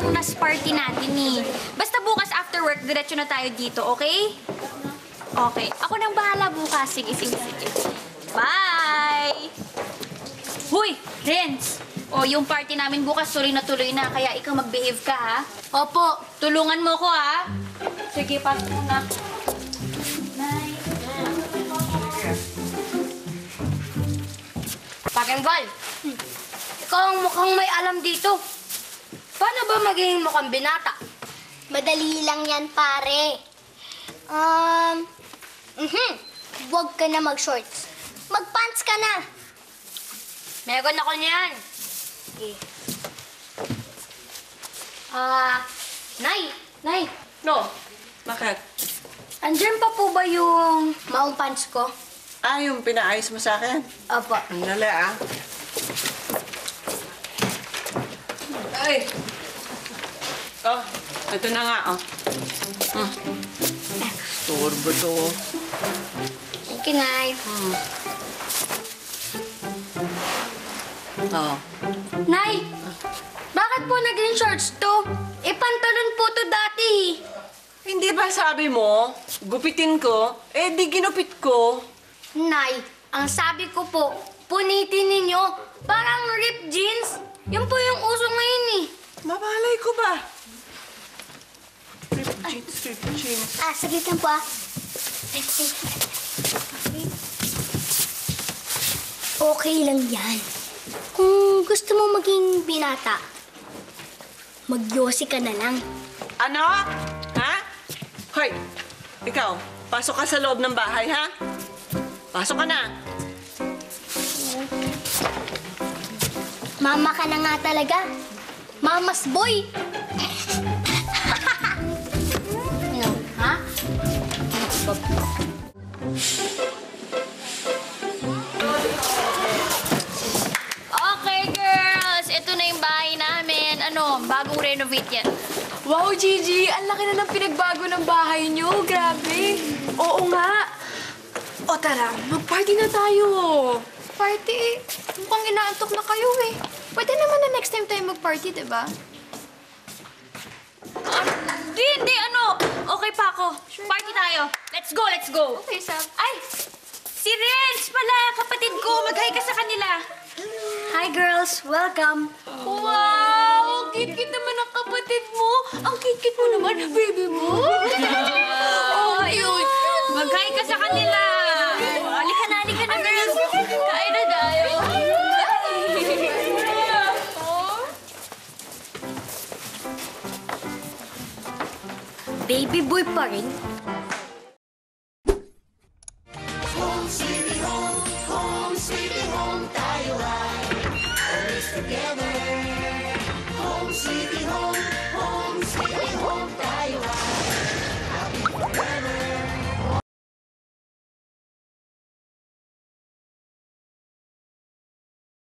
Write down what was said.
yung last party natin eh. Basta bukas after work, diretso na tayo dito, okay? Okay. Ako nang bahala bukas. Sige, sige, sige. Bye! Huy! Renz! O, yung party namin bukas tuloy na, kaya ikaw mag-behave ka, ha? Opo, tulungan mo ko, ha? Sige, pasok mo na. Pakenbal, ikaw ang mukhang may alam dito. Paano ba magiging mukhang binata? Madali lang yan, pare. Huwag ka na mag-shorts. Mag-pants ka na. Meron ako niyan. Okay. Nay, No, bakit? andyan pa po ba yung maong pants ko? Ah, yung pinaayos mo sa akin? Opo. Ang dali, ah. Ay! Oh, ito na nga, oh. Turbo to. Thank you, Nay. Oh. Nay, bakit po naging shorts to? Pantalon po to dati. Hindi ba sabi mo, gupitin ko? Eh, di ginupit ko. Nay, ang sabi ko po, punitin ninyo. Parang ripped jeans. Yan po yung uso ngayon eh. Mabalay ko ba? Rip jeans. Saglit lang po, Okay lang yan. Kung gusto mo maging binata, magyosi ka na lang. Ano? Ha? Hoy, ikaw, pasok ka sa loob ng bahay, ha? Pasok ka na. Mama ka na nga talaga. Mama's boy. Ano? Ha? Okay, girls. Ito na yung bahay namin. Ano, bagong renovate yan. Wow, Gigi! Ang laki na ng pinagbago ng bahay niyo. Grabe! Oo nga! O tara, mag-party na tayo. Party? Mukhang inaantok na kayo eh. Pwede naman na next time tayo mag-party, diba? Hindi, ano? Okay pa ako. Party tayo. Let's go, let's go. Okay, Sab. Ay! Si Renz pala, kapatid ko. Mag-hi ka sa kanila. Hi, girls. Welcome. Wow! Ang cute-cute naman ang kapatid mo. Ang cute-cute mo naman, baby mo. Oh, yun. Mag-hi ka sa kanila. Halika na, girls. Kain na tayo. Baby boy pa rin.